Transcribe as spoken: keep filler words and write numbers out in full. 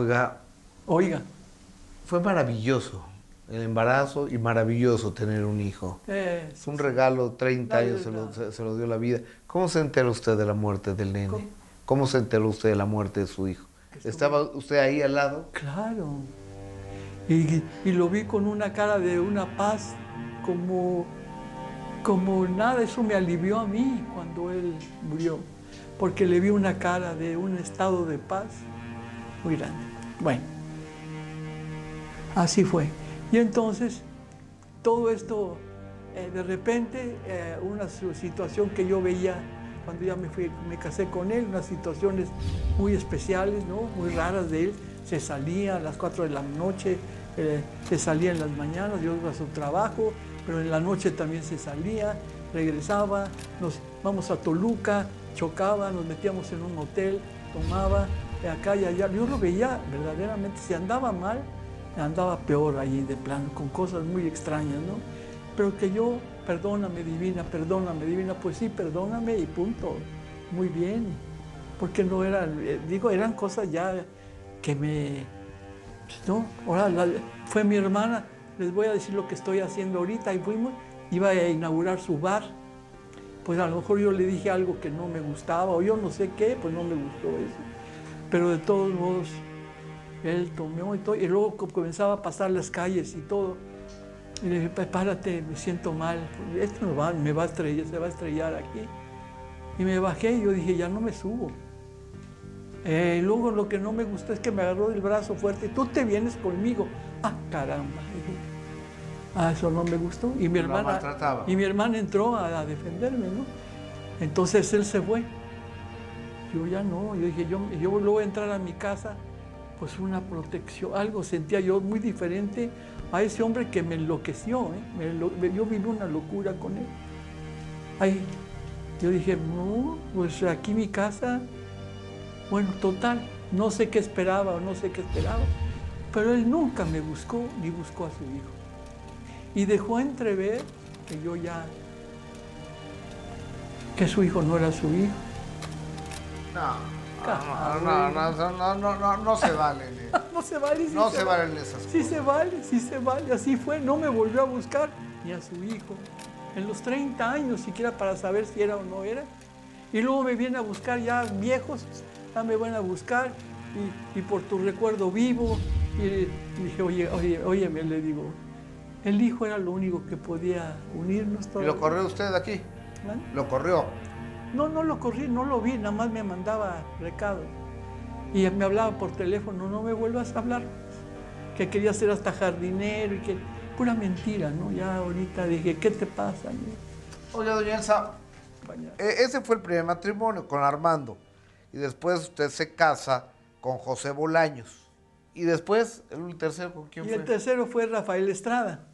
Oiga, Oiga. fue maravilloso el embarazo y maravilloso tener un hijo. Eh, Es un regalo, treinta la años se lo, verdad. se, se lo dio la vida. ¿Cómo se enteró usted de la muerte del nene? ¿Cómo? ¿Cómo se enteró usted de la muerte de su hijo? Que ¿Estaba estuve- usted ahí al lado? Claro. Y, y lo vi con una cara de una paz como, como nada. Eso me alivió a mí cuando él murió. Porque le vi una cara de un estado de paz muy grande. Bueno, así fue. Y entonces, todo esto, eh, de repente, eh, una su- situación que yo veía cuando ya me, fui, me casé con él, unas situaciones muy especiales, ¿no? Muy raras de él. Se salía a las cuatro de la noche, eh, se salía en las mañanas, yo iba a su trabajo, pero en la noche también se salía, regresaba, nos vamos a Toluca, chocaba, nos metíamos en un hotel, tomaba, de acá y allá. Yo lo veía verdaderamente, si andaba mal, andaba peor allí de plano, con cosas muy extrañas, ¿no? Pero que yo, perdóname divina, perdóname divina, pues sí, perdóname y punto. Muy bien. Porque no eran, eh, digo, eran cosas ya que me, ¿no? Ahora la- fue mi hermana, les voy a decir lo que estoy haciendo ahorita, y fuimos, iba a inaugurar su bar. Pues a lo mejor yo le dije algo que no me gustaba, o yo no sé qué, pues no me gustó eso. Pero de todos modos, él tomó y todo, y luego co- comenzaba a pasar las calles y todo. Y le dije, "Pa- párate, me siento mal, esto me va, me va a estrellar, se va a estrellar aquí". Y me bajé y yo dije, ya no me subo. Eh, luego lo que no me gustó es que me agarró del brazo fuerte, tú te vienes conmigo. Ah, caramba. Dije, ah, eso no me gustó. Y mi Lo hermana, maltrataba. y mi hermana entró a, a defenderme, ¿no? Entonces él se fue. Yo ya no, yo dije, yo, yo luego a entrar a mi casa, pues una protección, algo sentía yo muy diferente a ese hombre que me enloqueció, ¿eh? Me enlo- yo viví una locura con él. Ay, yo dije, no, pues aquí mi casa, bueno, total, no sé qué esperaba o no sé qué esperaba, pero él nunca me buscó ni buscó a su hijo. Y dejó entrever que yo ya, que su hijo no era su hijo. No, Ah, no, no, no, no, no, no, no se vale. No se vale, sí No se, se vale. valen esas Sí cosas. se vale, sí se vale, así fue. No me volvió a buscar ni a su hijo. En los treinta años siquiera para saber si era o no era. Y luego me viene a buscar ya viejos, ya me van a buscar y, y por tu recuerdo vivo. Y, y dije, oye, oye, oye, me le digo, el hijo era lo único que podía unirnos ¿Y todavía. lo corrió usted de aquí? ¿Eh? Lo corrió. No, no lo corrí, no lo vi, nada más me mandaba recados. Y me hablaba por teléfono, no me vuelvas a hablar. Que quería ser hasta jardinero y que... Pura mentira, ¿no? Ya ahorita dije, ¿qué te pasa? Oiga, doña Elsa, eh, ese fue el primer matrimonio con Armando. Y después usted se casa con José Bolaños. Y después, el tercero, ¿con quién Y fue? el tercero fue Rafael Estrada.